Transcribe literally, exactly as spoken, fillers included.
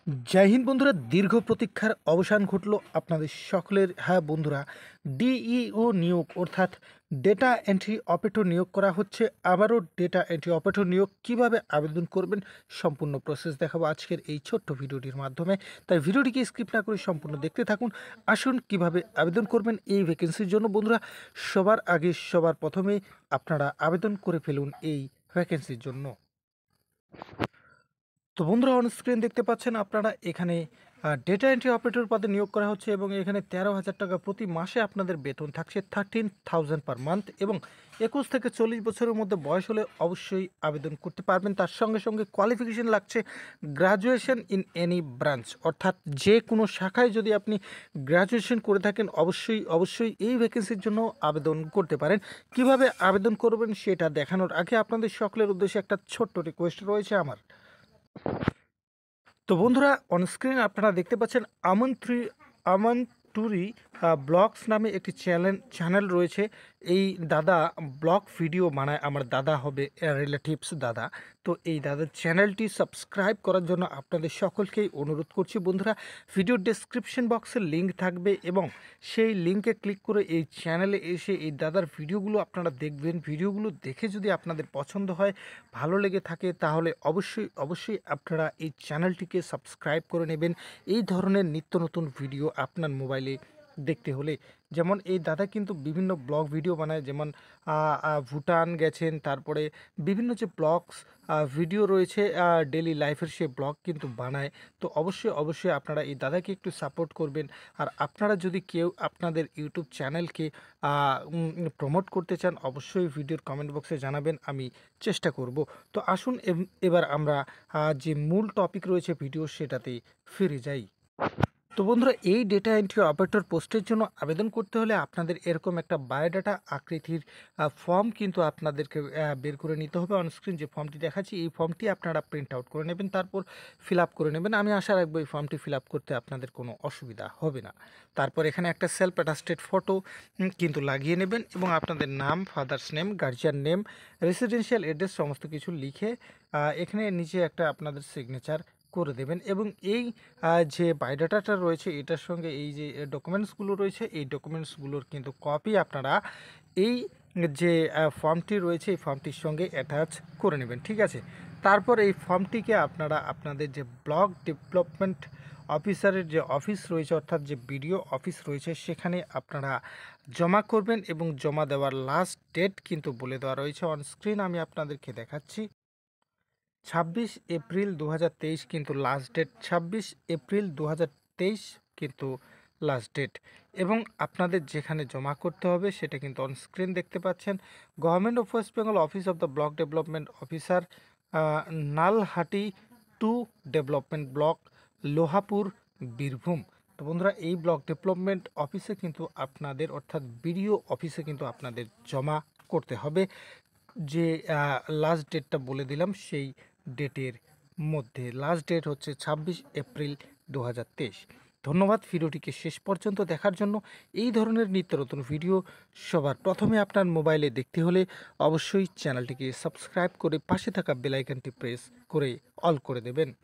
जय हिंद बंधुरा दीर्घ प्रतीक्षार अवसान घटल आपनादेर सकलेर। हाँ बंधुरा डिइओ नियोग अर्थात डेटा एंट्री ऑपरेटर नियोग करा होच्छे। आबारो डेटा एंट्री ऑपरेटर नियोग किभाबे आवेदन करबेन सम्पूर्ण प्रसेस देखाबो आजकेर एई छोट्ट भिडियोटिर माध्यमे। ताई भिडियोटिके स्किप ना करे सम्पूर्ण देखते थाकुन। आसुन किभाबे आवेदन करबेन एई भ্যাকেন্সির জন্য बंधुरा। सबार आगे सबार प्रथमे आपनारा आवेदन करे फेलुन एई ভ্যাকেন্সির জন্য। তো বন্ধুরা অন স্ক্রিন দেখতে পাচ্ছেন আপনারা এখানে ডেটা এন্ট্রি অপারেটর পদে নিয়োগ করা হচ্ছে এবং এখানে তেরো হাজার টাকা প্রতি মাসে আপনাদের বেতন থাকছে থার্টিন থাউজেন্ড পার মান্থ এবং একুশ থেকে চল্লিশ বছরের মধ্যে বয়স হলে অবশ্যই আবেদন করতে পারবেন। তার সঙ্গে সঙ্গে কোয়ালিফিকেশন লাগছে গ্রাজুয়েশন ইন এনি ব্রাঞ্চ, অর্থাৎ যে কোনো শাখায় যদি আপনি গ্রাজুয়েশন করে থাকেন অবশ্যই অবশ্যই এই ভ্যাকেন্সির জন্য আবেদন করতে পারেন। কিভাবে আবেদন করবেন সেটা দেখানোর আগে আপনাদের সকলের উদ্দেশ্যে একটা ছোট্ট রিকোয়েস্ট রয়েছে আমার। তো বন্ধুরা অন স্ক্রিন আপনারা দেখতে পাচ্ছেন আমান থ্রি আমান টুরি ব্লগস নামে একটি চ্যানেল চ্যানেল রয়েছে। এই দাদা ব্লগ ভিডিও বানায়, আমার দাদা হবে রিলেটিভস দাদা। তো এই দাদার চ্যানেলটি সাবস্ক্রাইব করার জন্য আপনাদের সকলকেই অনুরোধ করছি বন্ধুরা। ভিডিওর ডেসক্রিপশন বক্সে লিঙ্ক থাকবে এবং সেই লিঙ্কে ক্লিক করে এই চ্যানেলে এসে এই দাদার ভিডিওগুলো আপনারা দেখবেন। ভিডিওগুলো দেখে যদি আপনাদের পছন্দ হয়, ভালো লেগে থাকে, তাহলে অবশ্যই অবশ্যই আপনারা এই চ্যানেলটিকে সাবস্ক্রাইব করে নেবেন। এই ধরনের নিত্য নতুন ভিডিও আপনার মোবাইলে দেখতে হলে, যেমন এই দাদা কিন্তু বিভিন্ন ব্লগ ভিডিও বানায়, যেমন ভুটান গেছেন, তারপরে বিভিন্ন যে ব্লগস ভিডিও রয়েছে ডেলি লাইফের সে ব্লগ কিন্তু বানায়। তো অবশ্যই অবশ্যই আপনারা এই দাদাকে একটু সাপোর্ট করবেন। আর আপনারা যদি কেউ আপনাদের ইউটিউব চ্যানেলকে প্রমোট করতে চান অবশ্যই ভিডিওর কমেন্ট বক্সে জানাবেন, আমি চেষ্টা করব। তো আসুন এবার আমরা যে মূল টপিক রয়েছে ভিডিও সেটাতে ফিরে যাই। তো বন্ধুরা এই ডেটা এন্ট্রি অপারেটর পোস্টের জন্য আবেদন করতে হলে আপনাদের এরকম একটা বায়োডাটা আকৃতির ফর্ম কিন্তু আপনাদেরকে বের করে নিতে হবে। অনস্ক্রিন যে ফর্মটি দেখাচ্ছি এই ফর্মটি আপনারা প্রিন্ট আউট করে নেবেন, তারপর ফিল আপ করে নেবেন। আমি আশা রাখবো এই ফর্মটি ফিল আপ করতে আপনাদের কোনো অসুবিধা হবে না। তারপর এখানে একটা সেলফ অ্যাটাস্টেড ফটো কিন্তু লাগিয়ে নেবেন এবং আপনাদের নাম, father's name, guardian name, residential address সমস্ত কিছু লিখে এখানে নিচে একটা আপনাদের সিগনেচার করে দেবেন। এবং এই যে বায়োডাটাটা রয়েছে এটার সঙ্গে এই যে ডকুমেন্টসগুলো রয়েছে এই ডকুমেন্টসগুলোর কিন্তু কপি আপনারা এই যে ফর্মটি রয়েছে এই ফর্মটির সঙ্গে অ্যাটাচ করে নেবেন, ঠিক আছে। তারপর এই ফর্মটিকে আপনারা আপনাদের যে ব্লক ডেভেলপমেন্ট অফিসারের যে অফিস রয়েছে অর্থাৎ যে বিডিও অফিস রয়েছে সেখানে আপনারা জমা করবেন এবং জমা দেওয়ার লাস্ট ডেট কিন্তু বলে দেওয়া রয়েছে অন স্ক্রিন, আমি আপনাদেরকে দেখাচ্ছি। ছাব্বিশ এপ্রিল দু হাজার তেইশ কিন্তু লাস্ট ডেট, ছাব্বিশ এপ্রিল দু হাজার তেইশ কিন্তু লাস্ট ডেট। এবং আপনাদের যেখানে জমা করতে হবে সেটা কিন্তু অন স্ক্রিন দেখতে পাচ্ছেন। Government of West Bengal office of the block development officer, Nalhati two development block, Lohapur, Birbhum. তো বন্ধুরা এই ব্লক ডেভেলপমেন্ট অফিসে কিন্তু আপনাদের অর্থাৎ বিডিও অফিসে কিন্তু আপনাদের জমা করতে হবে। যে লাস্ট ডেটটা বলে দিলাম সেই ডেটের মধ্যে, লাস্ট ডেট হচ্ছে ছাব্বিশ এপ্রিল দু হাজার তেইশ। ধন্যবাদ ভিডিওটিকে শেষ পর্যন্ত দেখার জন্য। এই ধরনের নিত্য নতুন ভিডিও সবার প্রথমে আপনার মোবাইলে দেখতে হলে অবশ্যই চ্যানেলটিকে সাবস্ক্রাইব করে পাশে থাকা বেল আইকনটি প্রেস করে অল করে দেবেন।